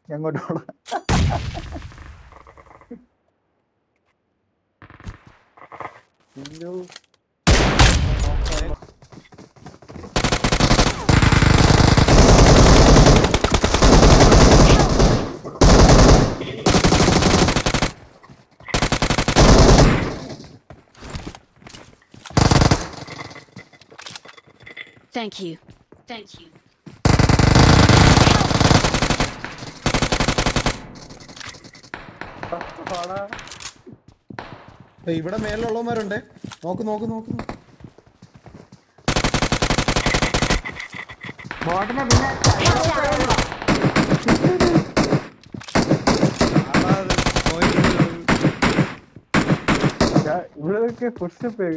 എങ്ങോട്ട് പോണം? Thank you. Thank you. ഇവിടെ മേലുള്ളവന്മാരുണ്ട്. നോക്ക് നോക്ക് നോക്ക്. ഇവിടെയൊക്കെ പുഷപ്പ്.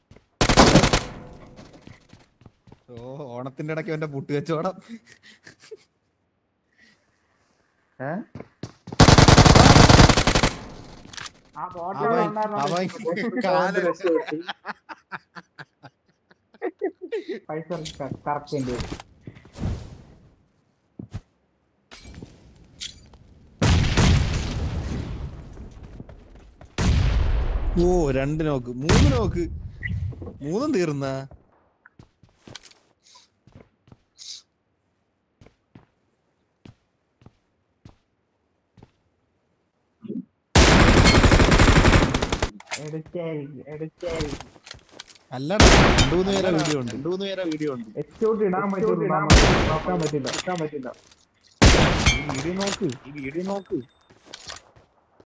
ഓ, ഓണത്തിന്റെ ഇടയ്ക്ക് അവന്റെ പുട്ട് കച്ചവടം. ഓ, 2 നോക്ക്, 3 നോക്ക്, 3 തീർന്ന. അല്ലടാ, 2-3 പേരെ വീഡിയോ ഉണ്ട്. നോക്കാൻ പറ്റില്ല. ഈ വീഡിയോ നോക്ക്.